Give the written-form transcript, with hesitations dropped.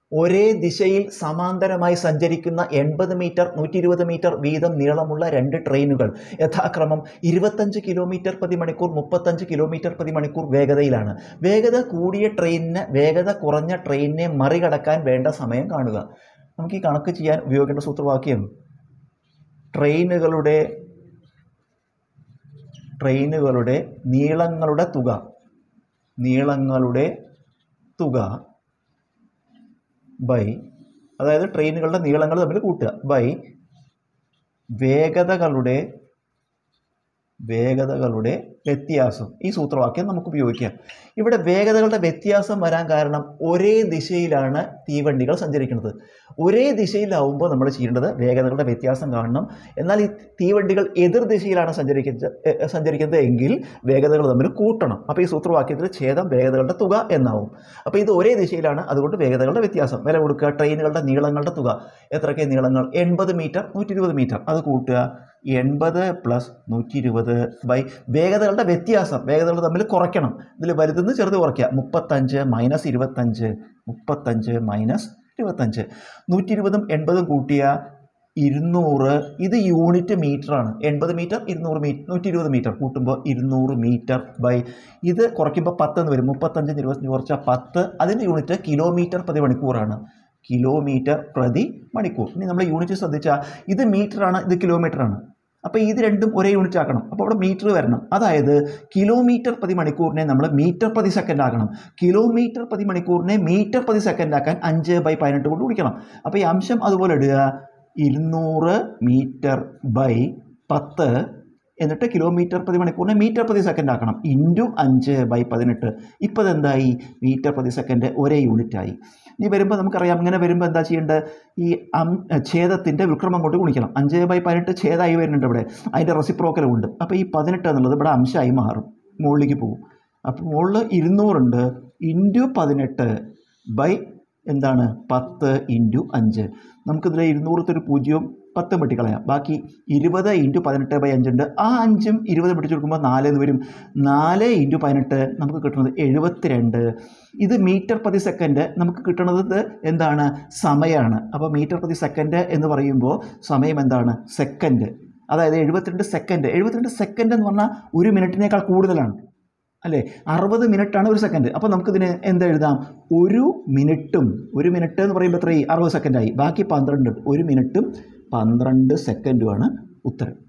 ഒരേ ദിശയിൽ സമാന്തരമായി സഞ്ചരിക്കുന്ന 80 മീറ്റർ 120 മീറ്റർ വീതം നീളമുള്ള 2 ട്രെയിനുകൾ യഥാക്രമം 25 കിലോമീറ്റർ പ്രതി മണിക്കൂർ 35 കിലോമീറ്റർ പ്രതി മണിക്കൂർ വേഗതയിലാണ്. വേഗത കൂടിയ ട്രെയിനിന് വേഗത കുറഞ്ഞ ട്രെയിനിനെ മറികടക്കാൻ വേണ്ട സമയം കാണുക. നമുക്ക് ഈ കണക്ക് ചെയ്യാൻ ഉപയോഗിക്കേണ്ട സൂത്രവാക്യം ട്രെയിനുകളുടെ നീളങ്ങളുടെ തുക ബൈ, അതായത് ട്രെയിനുകളുടെ നീളങ്ങൾ തമ്മിൽ കൂട്ടുക, ബൈ വേഗതകളുടെ വ്യത്യാസം. ഈ സൂത്രവാക്യം നമുക്ക് ഉപയോഗിക്കാം. ഇവിടെ വേഗതകളുടെ വ്യത്യാസം വരാൻ കാരണം ഒരേ ദിശയിലാണ് തീവണ്ടികൾ സഞ്ചരിക്കുന്നത്. ഒരേ ദിശയിലാവുമ്പോൾ നമ്മൾ ചെയ്യേണ്ടത് വേഗതകളുടെ വ്യത്യാസം കാണണം. എന്നാൽ ഈ തീവണ്ടികൾ എതിർ ദിശയിലാണ് സഞ്ചരിക്കുന്നത് എങ്കിൽ വേഗതകൾ തമ്മിൽ കൂട്ടണം. അപ്പോൾ ഈ സൂത്രവാക്യത്തിൽ ഛേദം വേഗതകളുടെ തുക എന്നാവും. അപ്പോൾ ഇത് ഒരേ ദിശയിലാണ്, അതുകൊണ്ട് വേഗതകളുടെ വ്യത്യാസം. വില കൊടുക്കുക. ട്രെയിനുകളുടെ നീളങ്ങളുടെ തുക എത്രയൊക്കെ നീളങ്ങൾ? 80 മീറ്റർ 120 മീറ്റർ. അത് കൂട്ടുക. 80 + 120 ബൈ വേഗതകളുടെ വ്യത്യാസം. വേഗതകൾ തമ്മിൽ കുറയ്ക്കണം. ഇതിൽ വലുതെന്ന് ചെറുത് കുറയ്ക്കുക. 35 - 25 -25. 120ഉം 80ഉം കൂട്ടിയ 200. ഇത് യൂണിറ്റ് മീറ്ററാണ്. 80 മീറ്റർ 200 മീറ്റർ 120 മീറ്റർ കൂട്ടുമ്പോൾ 200 മീറ്റർ ബൈ ഇത് കുറയ്ക്കുമ്പോൾ 10 എന്ന് വരും. 35 25 കുറച്ചാൽ 10. അതിൻ്റെ യൂണിറ്റ് കിലോമീറ്റർ പ്രതി മണിക്കൂറാണ്. കിലോമീറ്റർ പ്രതി മണിക്കൂർ. ഇനി നമ്മൾ യൂണിറ്റ് ശ്രദ്ധിച്ചാൽ ഇത് മീറ്ററാണ്, ഇത് കിലോമീറ്ററാണ്. അപ്പോൾ ഇത് രണ്ടും ഒരേ യൂണിറ്റ് ആക്കണം. അപ്പോൾ അവിടെ മീറ്റർ വരണം. അതായത് കിലോമീറ്റർ പ്രതി മണിക്കൂറിനെ നമ്മൾ മീറ്റർ പ്രതി സെക്കൻഡ് ആക്കണം. കിലോമീറ്റർ പ്രതി മണിക്കൂറിനെ മീറ്റർ പ്രതി സെക്കൻഡ് ആക്കാൻ 5/18 കൊണ്ട് ഗുണിക്കണം. അപ്പോൾ ഈ അംശം അതുപോലെ ഇടുക. 200 മീറ്റർ ബൈ 10 എന്നിട്ട് കിലോമീറ്റർ പ്രതി മണിക്കൂറിനെ മീറ്റർ പ്രതി സെക്കൻഡ് ആക്കണം. ഇൻറ്റു 5/18. ഇപ്പോൾ ഇതെന്തായി? മീറ്റർ പ്രതി സെക്കൻഡ് ഒരേ യൂണിറ്റായി. ഇനി വരുമ്പോൾ നമുക്കറിയാം, ഇങ്ങനെ വരുമ്പോൾ എന്താ ചെയ്യേണ്ടത്? ഈ ഛേദത്തിൻ്റെ വിക്രമം കൊണ്ട് ഗുണിക്കണം. 5/18 ഛേദമായി വരുന്നുണ്ട് ഇവിടെ. അതിൻ്റെ റെസിപ്രോക്കലും ഉണ്ട്. അപ്പോൾ ഈ 18 എന്നുള്ളത് ഇവിടെ അംശമായി മാറും, മുകളിലേക്ക് പോകും. അപ്പോൾ മുകളിൽ 200 ഉണ്ട്. ഇൻറ്റു 18 ബൈ എന്താണ്? 10 ഇൻറ്റു 5. നമുക്കിതിൽ 200 0 10 വെട്ടിക്കളയാം. ബാക്കി 20 × 18/5 ഉണ്ട്. ആ 5ഉം 20 പിടിച്ചു കൊടുക്കുമ്പോൾ 4 എന്ന് വരും. 4 × 18 നമുക്ക് കിട്ടുന്നത് 72. ഇത് മീറ്റർ പ്രതി സെക്കൻഡ്. നമുക്ക് കിട്ടുന്നത് എന്താണ്? സമയമാണ്. അപ്പോൾ മീറ്റർ പ്രതി സെക്കൻഡ് എന്ന് പറയുമ്പോൾ സമയം എന്താണ്? സെക്കൻഡ്. അതായത് 72 സെക്കൻഡ്. 72 സെക്കൻഡ് എന്ന് പറഞ്ഞാൽ 1 മിനിറ്റിനേക്കാൾ കൂടുതലാണ് അല്ലേ? 60 മിനിറ്റാണ് 1 സെക്കൻഡ്. അപ്പോൾ നമുക്കിതിന് എന്തെഴുതാം? 1 മിനിറ്റും 1 മിനിറ്റ് എന്ന് പറയുമ്പോൾ എത്രയായി? 60 സെക്കൻഡായി. ബാക്കി 12. 1 മിനിറ്റും 12 സെക്കൻഡുമാണ് ഉത്തരം.